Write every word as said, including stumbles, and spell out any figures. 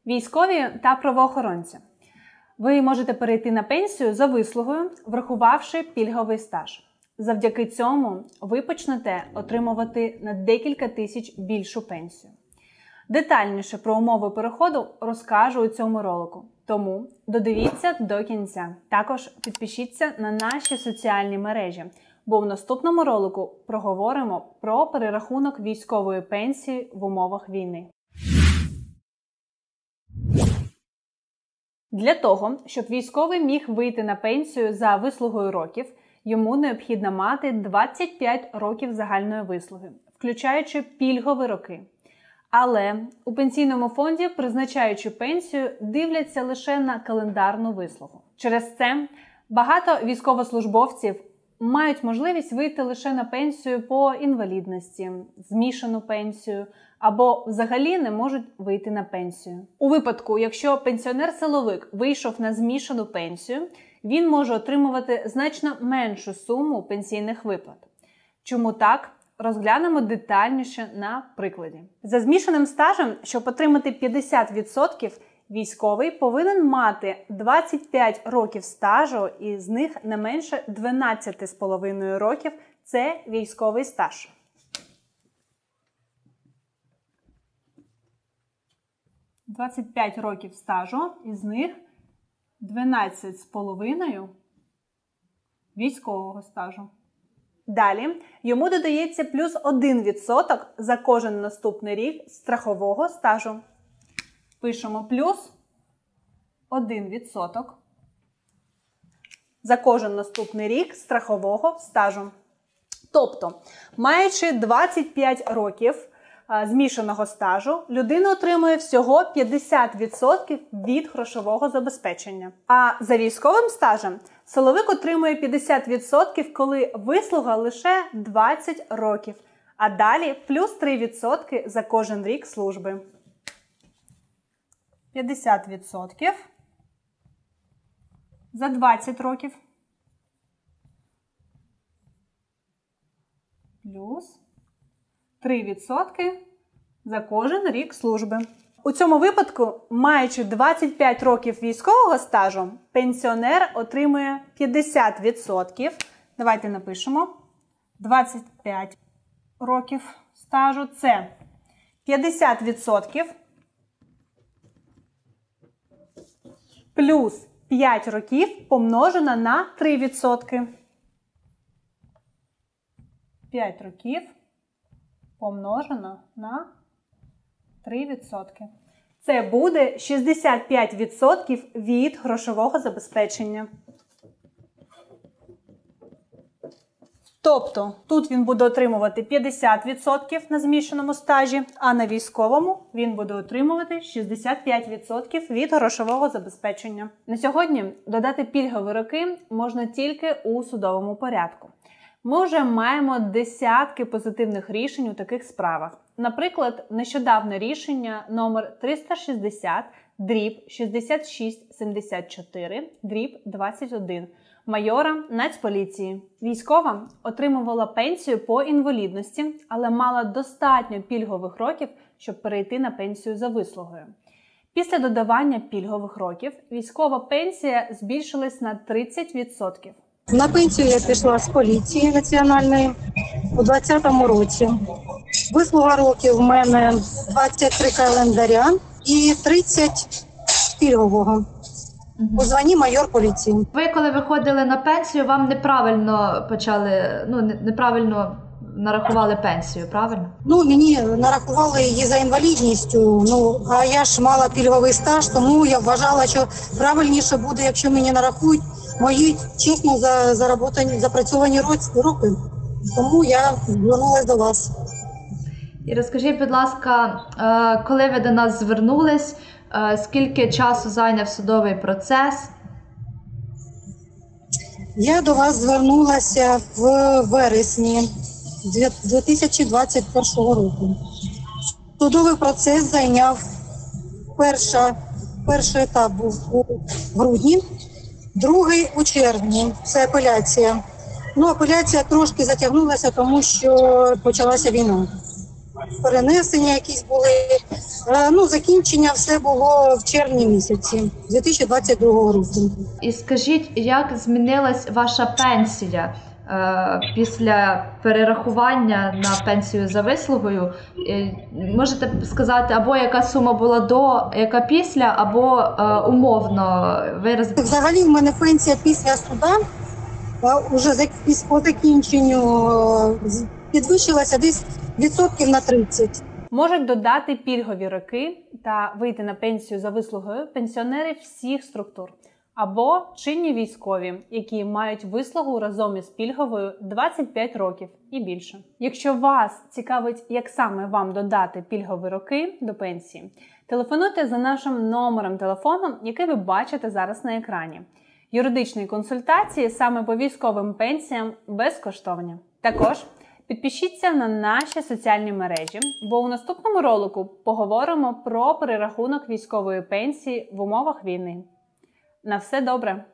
Військові та правоохоронці. Ви можете перейти на пенсію за вислугою, врахувавши пільговий стаж. Завдяки цьому ви почнете отримувати на декілька тисяч більшу пенсію. Детальніше про умови переходу розкажу у цьому ролику, тому додивіться до кінця. Також підпишіться на наші соціальні мережі, бо в наступному ролику проговоримо про перерахунок військової пенсії в умовах війни. Для того, щоб військовий міг вийти на пенсію за вислугою років, йому необхідно мати двадцять п'ять років загальної вислуги, включаючи пільгові роки. Але у пенсійному фонді, призначаючи пенсію, дивляться лише на календарну вислугу. Через це багато військовослужбовців мають можливість вийти лише на пенсію по інвалідності, змішану пенсію, або взагалі не можуть вийти на пенсію. У випадку, якщо пенсіонер-силовик вийшов на змішану пенсію, він може отримувати значно меншу суму пенсійних виплат. Чому так? Розглянемо детальніше на прикладі. За змішаним стажем, щоб отримати п'ятдесят відсотків, військовий повинен мати двадцять п'ять років стажу, і з них не менше дванадцять з половиною років – це військовий стаж. двадцять п'ять років стажу, із них дванадцять з половиною військового стажу. Далі йому додається плюс один відсоток за кожен наступний рік страхового стажу. Пишемо плюс один відсоток за кожен наступний рік страхового стажу. Тобто, маючи двадцять п'ять років а, змішаного стажу, людина отримує всього п'ятдесят відсотків від грошового забезпечення. А за військовим стажем силовик отримує п'ятдесят відсотків, коли вислуга лише двадцять років, а далі плюс три відсотки за кожен рік служби. п'ятдесят відсотків за двадцять років плюс три відсотки за кожен рік служби. У цьому випадку, маючи двадцять п'ять років військового стажу, пенсіонер отримує п'ятдесят відсотків. Давайте напишемо. двадцять п'ять років стажу – це п'ятдесят відсотків плюс п'ять років помножено на три відсотки. п'ять років помножено на три відсотки. Це буде шістдесят п'ять відсотків від грошового забезпечення. Тобто, тут він буде отримувати п'ятдесят відсотків на змішаному стажі, а на військовому він буде отримувати шістдесят п'ять відсотків від грошового забезпечення. На сьогодні додати пільгові роки можна тільки у судовому порядку. Ми вже маємо десятки позитивних рішень у таких справах. Наприклад, нещодавне рішення номер триста шістдесят дріб шістдесят шість сімдесят чотири дріб двадцять один майора Нацполіції. Військова отримувала пенсію по інвалідності, але мала достатньо пільгових років, щоб перейти на пенсію за вислугою. Після додавання пільгових років військова пенсія збільшилась на тридцять відсотків. На пенсію я пішла з поліції національної у двадцятому році. Вислуга років в мене двадцять три календаря і тридцять пільгового. У званні майор поліції. Ви, коли виходили на пенсію, вам неправильно почали, ну, неправильно нарахували пенсію, правильно? Ну, мені нарахували її за інвалідністю, ну, а я ж мала пільговий стаж, тому я вважала, що правильніше буде, якщо мені нарахують мої чесно заработані, запрацьовані роки. Тому я звернулася до вас. І розкажіть, будь ласка, коли ви до нас звернулись, скільки часу зайняв судовий процес? Я до вас звернулася в вересні дві тисячі двадцять першого року. Судовий процес зайняв перша, перший етап був у грудні, другий у червні. Це апеляція. Ну, апеляція трошки затягнулася, тому що почалася війна. перенесення якісь були. Е, Ну, закінчення все було в червні місяці дві тисячі двадцять другого року. І скажіть, як змінилась ваша пенсія е, після перерахування на пенсію за вислугою? Е, можете сказати, або яка сума була до, яка після, або е, умовно вираз. Взагалі в мене пенсія після суда, е, уже за- піс- по закінченню е, з- підвищилася десь відсотків на тридцять. Можуть додати пільгові роки та вийти на пенсію за вислугою пенсіонери всіх структур або чинні військові, які мають вислугу разом із пільговою двадцять п'ять років і більше. Якщо вас цікавить, як саме вам додати пільгові роки до пенсії, телефонуйте за нашим номером телефону, який ви бачите зараз на екрані. Юридичні консультації саме по військовим пенсіям безкоштовні. Також підпишіться на наші соціальні мережі, бо у наступному ролику поговоримо про перерахунок військової пенсії в умовах війни. На все добре!